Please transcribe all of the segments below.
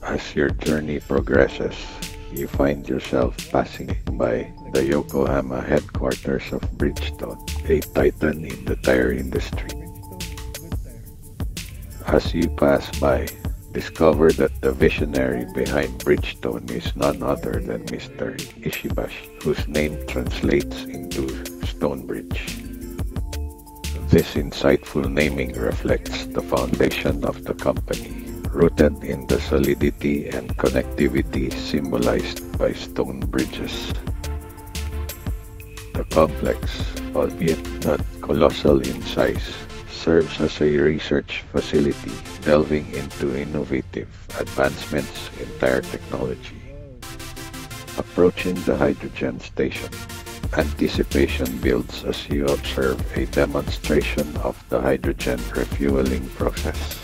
As your journey progresses, you find yourself passing by the Yokohama headquarters of Bridgestone, a titan in the tire industry. As you pass by, discover that the visionary behind Bridgestone is none other than Mr. Ishibashi, whose name translates into Stonebridge. This insightful naming reflects the foundation of the company, rooted in the solidity and connectivity symbolized by stone bridges. The complex, albeit not colossal in size, serves as a research facility delving into innovative advancements in tire technology. Approaching the hydrogen station, anticipation builds as you observe a demonstration of the hydrogen refueling process.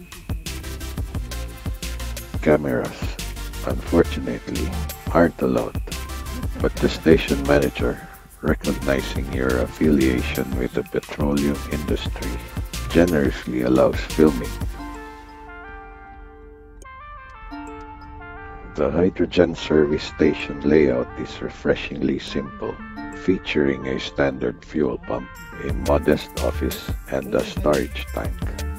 Cameras, unfortunately, aren't allowed, but the station manager, recognizing your affiliation with the petroleum industry, generously allows filming. The hydrogen service station layout is refreshingly simple, featuring a standard fuel pump, a modest office, and a storage tank.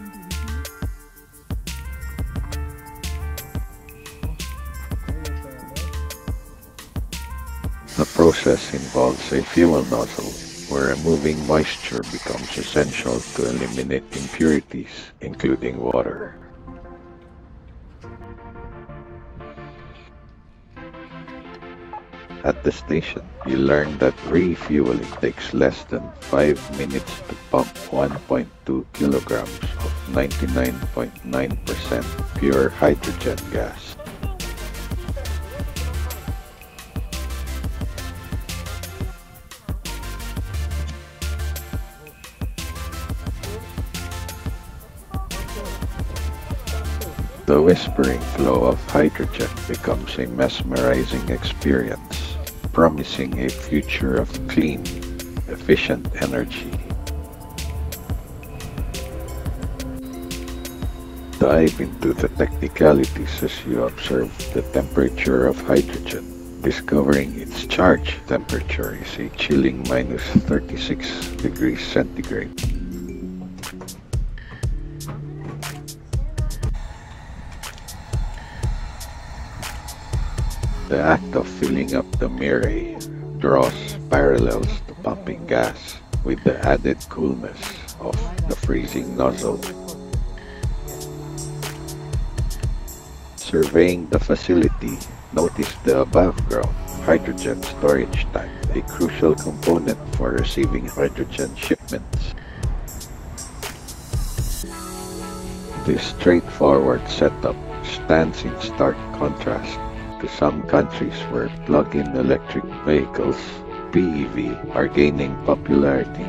The process involves a fuel nozzle, where removing moisture becomes essential to eliminate impurities, including water. At the station, you learn that refueling takes less than 5 minutes to pump 1.2 kilograms of 99.9% pure hydrogen gas. The whispering flow of hydrogen becomes a mesmerizing experience, promising a future of clean, efficient energy. Dive into the technicalities as you observe the temperature of hydrogen, discovering its charge temperature is a chilling minus 36 degrees centigrade. The act of filling up the Mirai draws parallels to pumping gas with the added coolness of the freezing nozzle. Surveying the facility, notice the above-ground hydrogen storage tank, a crucial component for receiving hydrogen shipments. This straightforward setup stands in stark contrast to some countries where plug-in electric vehicles, PEV, are gaining popularity.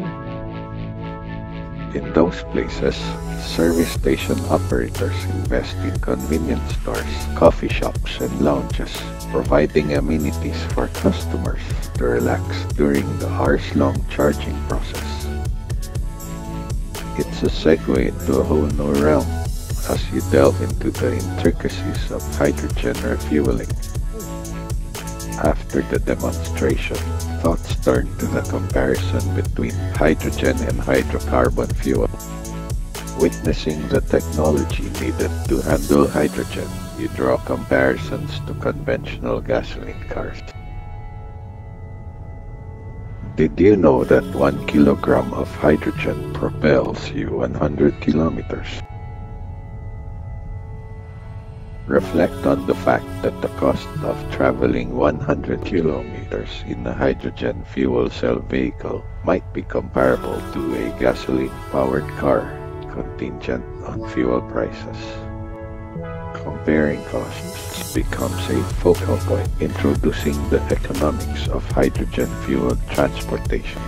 In those places, service station operators invest in convenience stores, coffee shops, and lounges, providing amenities for customers to relax during the hours-long charging process. It's a segue into a whole new realm as you delve into the intricacies of hydrogen refueling. After the demonstration, thoughts turn to the comparison between hydrogen and hydrocarbon fuel. Witnessing the technology needed to handle hydrogen, you draw comparisons to conventional gasoline cars. Did you know that 1 kilogram of hydrogen propels you 100 kilometers? Reflect on the fact that the cost of traveling 100 kilometers in a hydrogen fuel cell vehicle might be comparable to a gasoline-powered car, contingent on fuel prices. Comparing costs becomes a focal point, introducing the economics of hydrogen fuel transportation.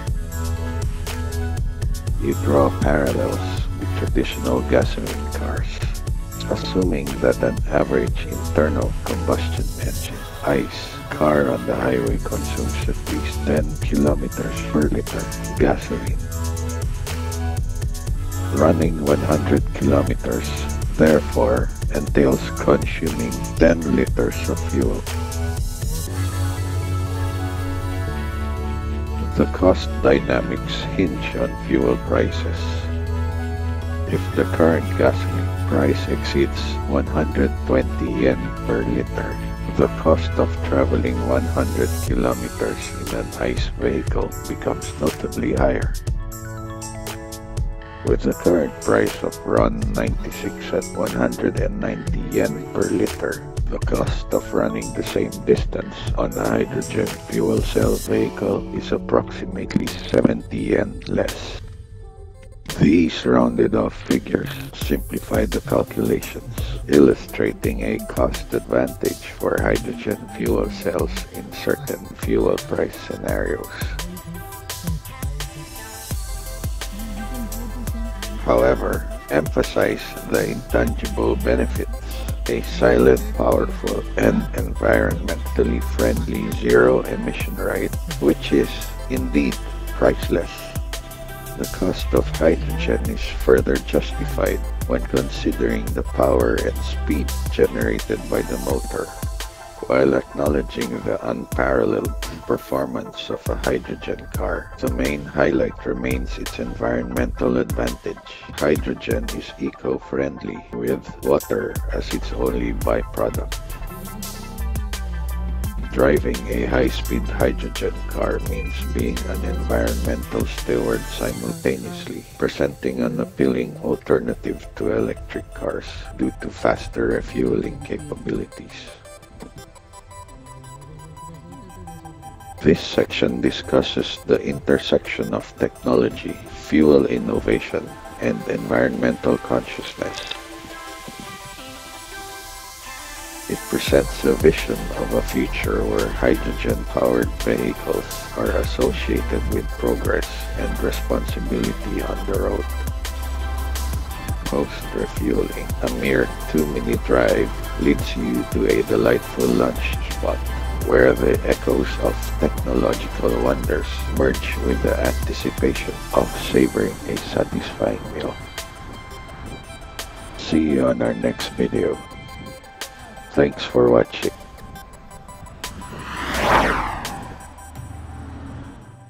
You draw parallels with traditional gasoline cars, assuming that an average internal combustion engine ICE car on the highway consumes at least 10 kilometers per liter gasoline. Running 100 kilometers, therefore, entails consuming 10 liters of fuel. The cost dynamics hinge on fuel prices. If the current gasoline price exceeds 120 yen per liter, the cost of traveling 100 kilometers in an ICE vehicle becomes notably higher. With the current price of RON 96 at 190 yen per liter, the cost of running the same distance on a hydrogen fuel cell vehicle is approximately 70 yen less. These rounded-off figures simplify the calculations, illustrating a cost advantage for hydrogen fuel cells in certain fuel price scenarios. However, emphasize the intangible benefits: a silent, powerful, and environmentally friendly zero-emission ride, which is indeed priceless. The cost of hydrogen is further justified when considering the power and speed generated by the motor. While acknowledging the unparalleled performance of a hydrogen car, the main highlight remains its environmental advantage. Hydrogen is eco-friendly, with water as its only byproduct. Driving a high-speed hydrogen car means being an environmental steward simultaneously, presenting an appealing alternative to electric cars due to faster refueling capabilities. This section discusses the intersection of technology, fuel innovation, and environmental consciousness. It presents a vision of a future where hydrogen-powered vehicles are associated with progress and responsibility on the road. Post-refueling, a mere 2-minute drive leads you to a delightful lunch spot, where the echoes of technological wonders merge with the anticipation of savoring a satisfying meal. See you on our next video. Thanks for watching.